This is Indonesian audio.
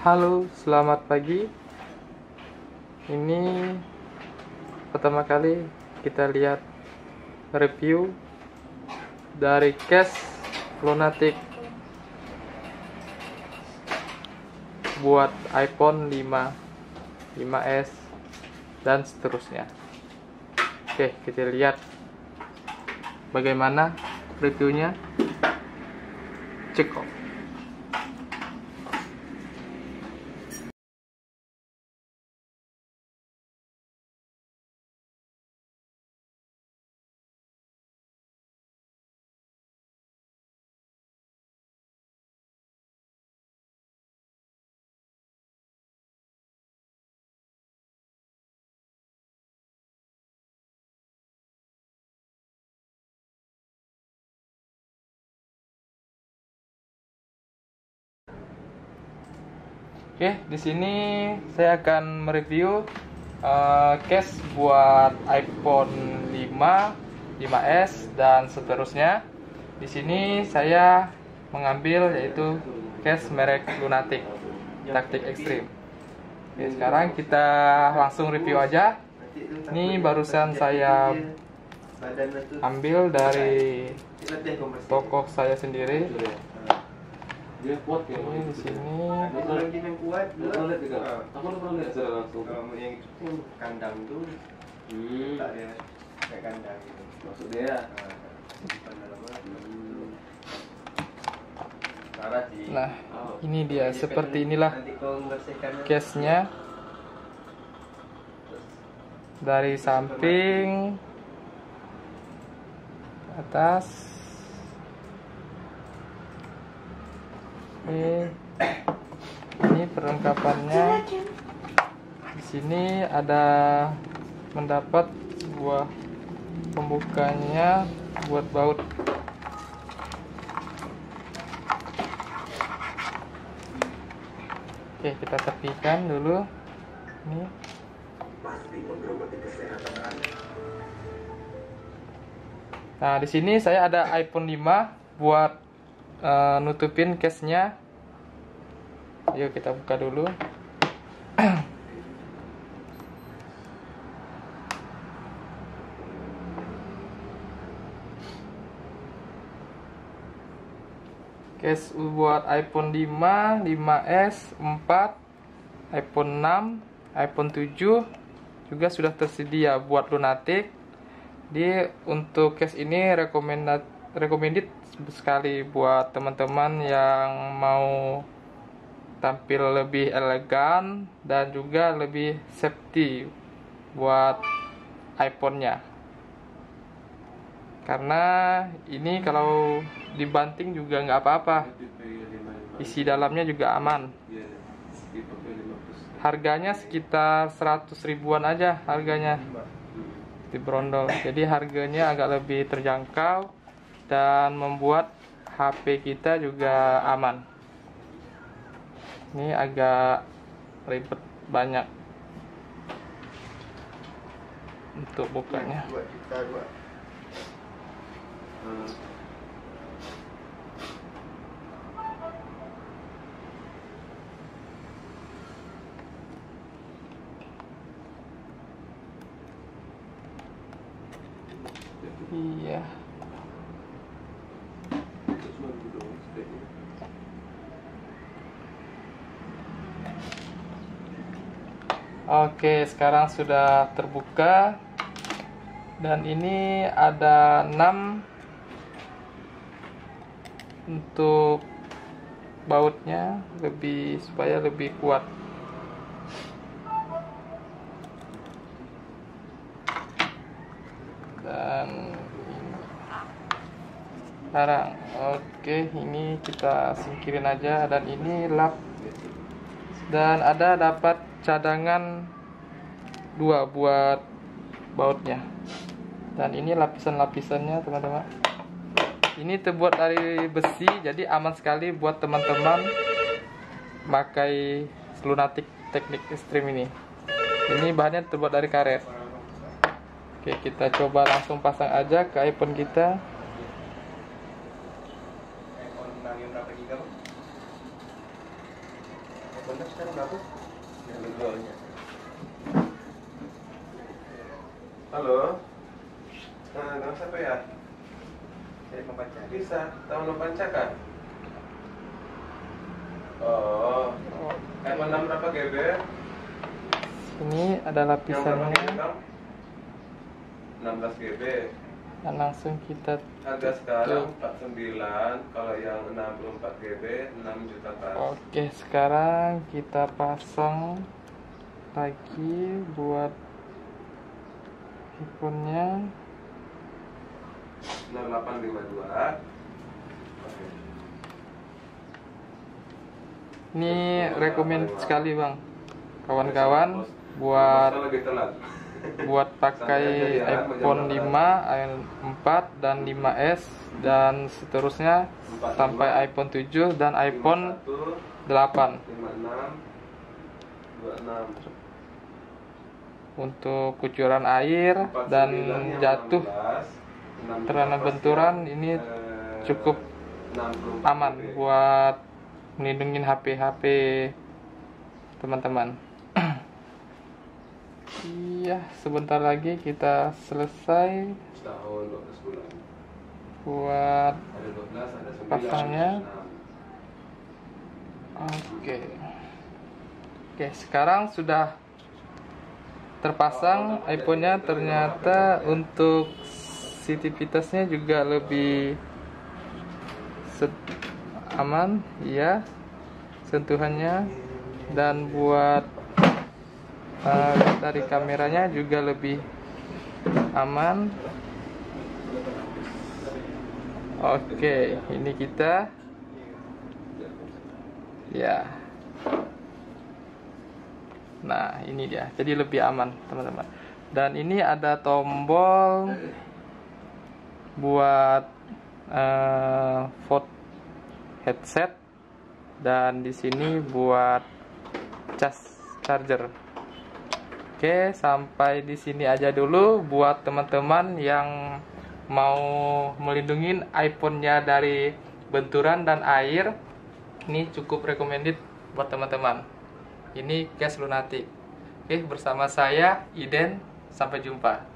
Halo, selamat pagi. Ini pertama kali kita lihat review dari case Lunatic buat iPhone 5, 5S dan seterusnya. Oke, kita lihat bagaimana reviewnya. Cekok. Oke, di sini saya akan mereview case buat iPhone 5, 5S dan seterusnya. Di sini saya mengambil yaitu case merek Lunatic Tactic Extreme. Oke, sekarang kita langsung review aja. Ini barusan saya ambil dari toko saya sendiri. Dia kuat ya, Ini di sini. kalau yang kuat pernah lihat juga. Aku pernah lihat secara langsung. Kalau yang itu kandang tuh tak ada kayak kandang gitu. Maksud dia Nah, ini dia, seperti inilah case-nya. Dari samping, atas. Ini perlengkapannya. Di sini ada mendapat sebuah pembukanya buat baut. Oke, kita tepikan dulu. Ini. Nah, di sini saya ada iPhone 5 buat nutupin case-nya. Yuk kita buka dulu. Case buat iPhone 5, 5S, 4, iPhone 6, iPhone 7 juga sudah tersedia buat Lunatic. Untuk case ini recommended sekali buat teman-teman yang mau tampil lebih elegan dan juga lebih safety buat iPhone-nya. Karena ini kalau dibanting juga nggak apa-apa, isi dalamnya juga aman. Harganya sekitar 100 ribuan aja harganya di Brondol. Jadi harganya agak lebih terjangkau dan membuat HP kita juga aman. Ini agak ribet banyak untuk bukanya. Iya. Oke, sekarang sudah terbuka. Dan ini ada 6 untuk bautnya supaya lebih kuat. Dan sekarang oke, ini kita singkirin aja. Dan ini lap, dan ada dapat cadangan 2 buat bautnya. Dan ini lapisan-lapisannya teman-teman. Ini terbuat dari besi, jadi aman sekali buat teman-teman pakai Lunatic Tactic Extreme ini. Ini bahannya terbuat dari karet. Oke, kita coba langsung pasang aja ke iPhone kita. Kontak sekarang berapa? Ya, logonya. Halo. Nah, nama siapa ya? Saya pembaca. Bisa. Tahu nama panca kan? Oh. iPhone 6 berapa GB? Ini ada lapisannya. 16 GB. Dan langsung kita Harga sekarang 49, kalau yang 64 GB 6 juta kan. Oke, sekarang kita pasang lagi buat handphonenya. 0852. Oke. Ini rekomend sekali bang, kawan-kawan, buat Lebih telat. pakai iPhone 5, iPhone 4 dan 5S dan seterusnya sampai iPhone 7 dan iPhone 8 untuk kucuran air dan jatuh terkena benturan. Ini cukup aman buat melindungi HP teman-teman. Iya, sebentar lagi kita selesai setahun 12 bulan. Buat Ada 12, ada 9, pasangnya. Oke, sekarang sudah terpasang iPhone-nya. Ternyata untuk sensitivitasnya juga lebih aman, ya, sentuhannya, dan buat dari kameranya juga lebih aman. Oke, ini kita, ya. Nah, ini dia. Jadi lebih aman, teman-teman. Dan ini ada tombol buat headset, dan di sini buat charger. Oke, sampai di sini aja dulu buat teman-teman yang mau melindungi iPhone-nya dari benturan dan air. Ini cukup recommended buat teman-teman. Ini Case Lunatic. Oke, bersama saya Iden. Sampai jumpa.